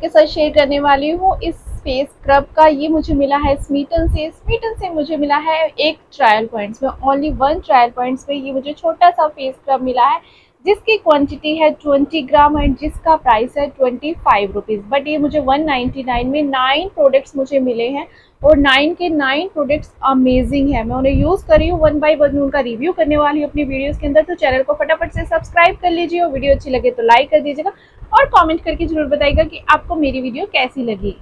आपके साथ शेयर करने वाली हूँ इस फेस स्क्रब का। ये मुझे मिला है स्मीटन से मुझे मिला है एक ट्रायल पॉइंट्स में, ओनली 1 ट्रायल पॉइंट्स में ये मुझे छोटा सा फेस स्क्रब मिला है, जिसकी क्वांटिटी है 20 ग्राम एंड जिसका प्राइस है 25 रुपीज़। बट ये मुझे 199 में 9 प्रोडक्ट्स मुझे मिले हैं और 9 के 9 प्रोडक्ट्स अमेजिंग है। मैं उन्हें यूज़ कर रही हूँ, 1 बाय 1 उनका रिव्यू करने वाली हूँ अपनी वीडियोस के अंदर। तो चैनल को फटाफट से सब्सक्राइब कर लीजिए और वीडियो अच्छी लगे तो लाइक कर दीजिएगा और कमेंट करके जरूर बताइएगा कि आपको मेरी वीडियो कैसी लगी।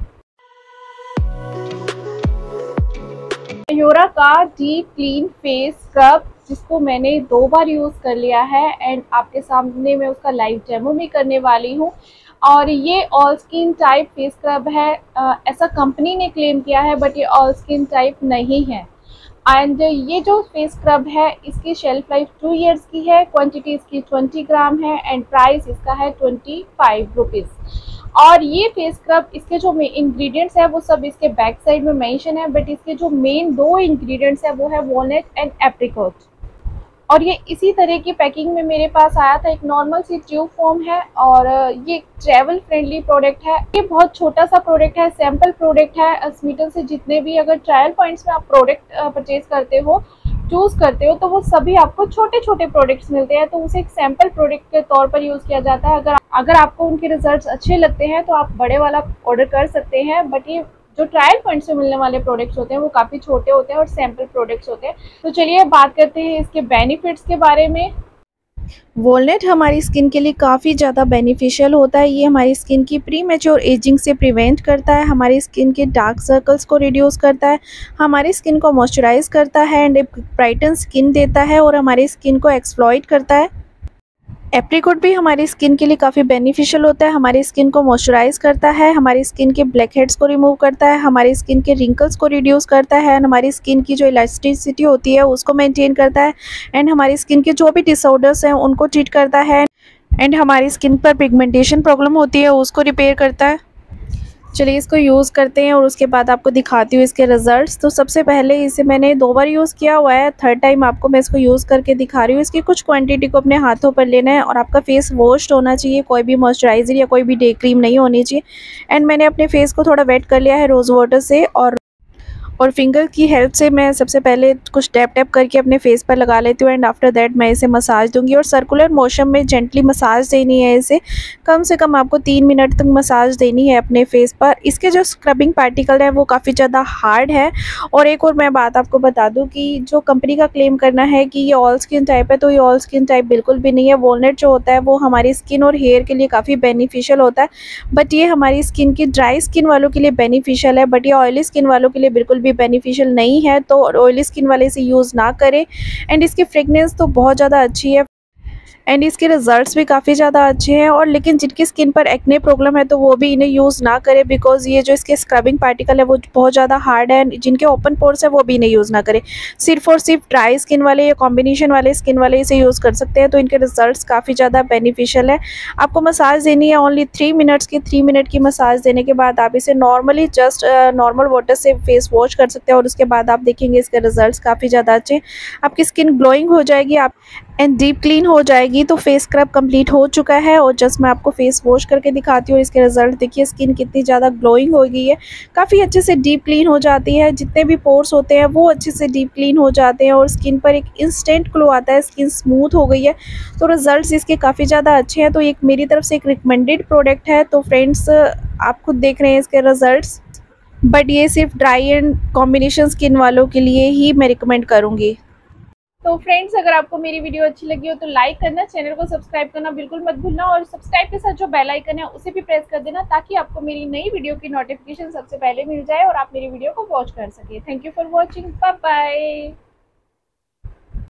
मयूरा का डीप क्लीन फेस स्क्रब, जिसको मैंने 2 बार यूज़ कर लिया है एंड आपके सामने मैं उसका लाइव डेमो भी करने वाली हूँ। और ये all skin type face scrub है, ऐसा कंपनी ने क्लेम किया है, बट ये ऑल स्किन टाइप नहीं है। एंड ये जो फेस स्क्रब है इसकी शेल्फ लाइफ 2 इयर्स की है, क्वांटिटी इसकी 20 ग्राम है एंड प्राइस इसका है 25 रुपीज़। और ये फेस स्क्रब इसके जो इंग्रेडिएंट्स है वो सब इसके बैक साइड में मेंशन है, बट इसके जो मेन 2 इंग्रेडिएंट्स है वो है वॉलनट एंड एप्रिकॉट। और ये इसी तरह की पैकिंग में मेरे पास आया था, एक नॉर्मल सी ट्यूब फॉर्म है और ये ट्रैवल फ्रेंडली प्रोडक्ट है। ये बहुत छोटा सा प्रोडक्ट है, सैम्पल प्रोडक्ट है। स्मीटन से जितने भी अगर ट्रायल पॉइंट्स में आप प्रोडक्ट परचेज करते हो, चूज़ करते हो, तो वो सभी आपको छोटे छोटे प्रोडक्ट्स मिलते हैं, तो उसे एक सैम्पल प्रोडक्ट के तौर पर यूज़ किया जाता है। अगर आपको उनके रिजल्ट्स अच्छे लगते हैं तो आप बड़े वाला ऑर्डर कर सकते हैं, बट ये जो ट्रायल पॉइंट से मिलने वाले प्रोडक्ट्स होते हैं वो काफ़ी छोटे होते हैं और सैम्पल प्रोडक्ट्स होते हैं। तो चलिए बात करते हैं इसके बेनिफिट्स के बारे में। वॉलनट हमारी स्किन के लिए काफ़ी ज़्यादा बेनिफिशियल होता है। ये हमारी स्किन की प्री मैच्योर एजिंग से प्रिवेंट करता है, हमारी स्किन के डार्क सर्कल्स को रिड्यूस करता है, हमारी स्किन को मॉइस्चराइज करता है एंड ब्राइटन स्किन देता है और हमारी स्किन को एक्सप्लॉइट करता है। एप्रिकॉट भी हमारी स्किन के लिए काफ़ी बेनिफिशियल होता है, हमारी स्किन को मॉइस्चराइज करता है, हमारी स्किन के ब्लैक हेड्स को रिमूव करता है, हमारी स्किन के रिंकल्स को रिड्यूस करता है एंड हमारी स्किन की जो इलास्टिसिटी होती है उसको मेंटेन करता है एंड हमारी स्किन के जो भी डिसऑर्डर्स हैं उनको ट्रीट करता है एंड हमारी स्किन पर पिगमेंटेशन प्रॉब्लम होती है उसको रिपेयर करता है। चलिए इसको यूज़ करते हैं और उसके बाद आपको दिखाती हूँ इसके रिजल्ट्स। तो सबसे पहले इसे मैंने 2 बार यूज़ किया हुआ है, 3rd टाइम आपको मैं इसको यूज़ करके दिखा रही हूँ। इसकी कुछ क्वांटिटी को अपने हाथों पर लेना है और आपका फेस वॉश्ड होना चाहिए, कोई भी मॉइस्चराइज़र या कोई भी डे क्रीम नहीं होनी चाहिए। एंड मैंने अपने फेस को थोड़ा वेट कर लिया है रोज़ वाटर से और फिंगर की हेल्प से मैं सबसे पहले कुछ टैप टैप करके अपने फेस पर लगा लेती हूँ एंड आफ्टर दैट मैं इसे मसाज दूंगी और सर्कुलर मोशन में जेंटली मसाज देनी है। इसे कम से कम आपको 3 मिनट तक मसाज देनी है अपने फेस पर। इसके जो स्क्रबिंग पार्टिकल है वो काफ़ी ज़्यादा हार्ड है। और एक और मैं बात आपको बता दूँ कि जो कंपनी का क्लेम करना है कि ये ऑल स्किन टाइप है, तो ये ऑल स्किन टाइप बिल्कुल भी नहीं है। वॉलनट जो होता है वो हमारी स्किन और हेयर के लिए काफ़ी बेनिफिशियल होता है, बट ये हमारी स्किन की ड्राई स्किन वालों के लिए बेनिफिशियल है, बट ये ऑयली स्किन वालों के लिए बिल्कुल भी बेनिफिशियल नहीं है। तो ऑयली स्किन वाले इसे यूज़ ना करें। एंड इसकी फ्रेगनेंस तो बहुत ज़्यादा अच्छी है एंड इसके रिजल्ट्स भी काफ़ी ज़्यादा अच्छे हैं। और लेकिन जिनकी स्किन पर एक्ने प्रॉब्लम है तो वो भी इन्हें यूज़ ना करें, बिकॉज ये जो इसके स्क्रबिंग पार्टिकल है वो बहुत ज़्यादा हार्ड है एंड जिनके ओपन पोर्स है वो भी इन्हें यूज़ ना करें। सिर्फ और सिर्फ ड्राई स्किन वाले या कॉम्बिनेशन वाले स्किन वाले इसे यूज़ कर सकते हैं। तो इनके रिजल्ट्स काफ़ी ज़्यादा बेनिफिशियल है। आपको मसाज देनी है ओनली 3 मिनट्स की। 3 मिनट की मसाज देने के बाद आप इसे नॉर्मली जस्ट नॉर्मल वाटर से फेस वॉश कर सकते हैं और उसके बाद आप देखेंगे इसके रिजल्ट्स काफ़ी ज़्यादा अच्छे। आपकी स्किन ग्लोइंग हो जाएगी आप एंड डीप क्लीन हो जाएगी। तो फेस स्क्रब कंप्लीट हो चुका है और जस्ट मैं आपको फेस वॉश करके दिखाती हूँ। इसके रिजल्ट देखिए, स्किन कितनी ज़्यादा ग्लोइंग हो गई है, काफ़ी अच्छे से डीप क्लीन हो जाती है, जितने भी पोर्स होते हैं वो अच्छे से डीप क्लीन हो जाते हैं और स्किन पर एक इंस्टेंट ग्लो आता है, स्किन स्मूथ हो गई है। तो रिजल्ट्स इसके काफ़ी ज़्यादा अच्छे हैं। तो एक मेरी तरफ से एक रिकमेंडेड प्रोडक्ट है। तो फ्रेंड्स आप खुद देख रहे हैं इसके रिजल्ट्स, बट ये सिर्फ ड्राई एंड कॉम्बिनेशन स्किन वालों के लिए ही मैं रिकमेंड करूँगी। तो फ्रेंड्स अगर आपको मेरी वीडियो अच्छी लगी हो तो लाइक करना, चैनल को सब्सक्राइब करना बिल्कुल मत भूलना और सब्सक्राइब के साथ जो बेल आइकन है उसे भी प्रेस कर देना, ताकि आपको मेरी नई वीडियो की नोटिफिकेशन सबसे पहले मिल जाए और आप मेरी वीडियो को वॉच कर सके। Thank you for watching, bye bye.